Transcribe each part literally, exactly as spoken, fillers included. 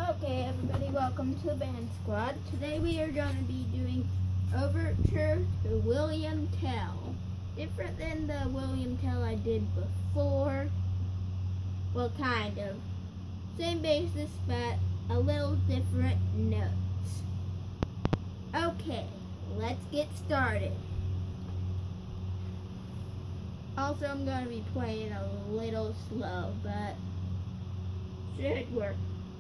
Okay, everybody, welcome to the Band Squad. Today we are going to be doing Overture to William Tell. Different than the William Tell I did before. Well, kind of. Same basis, but a little different notes. Okay, let's get started. Also, I'm going to be playing a little slow, but should work.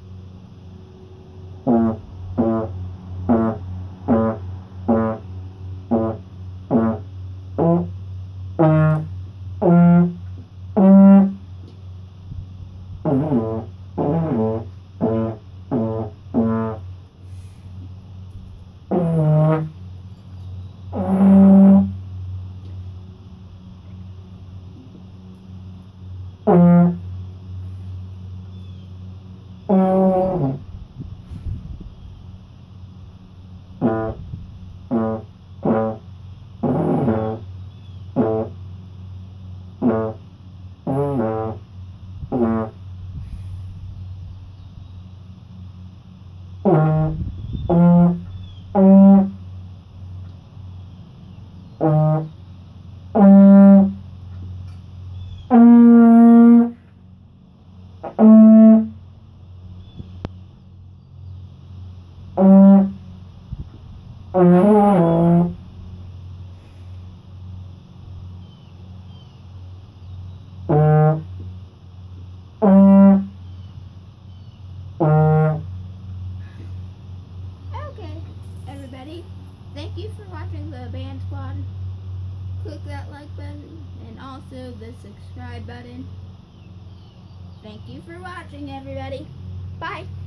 Okay, everybody, thank you for watching the Band Squad. Click that like button and also the subscribe button. Thank you for watching, everybody. Bye.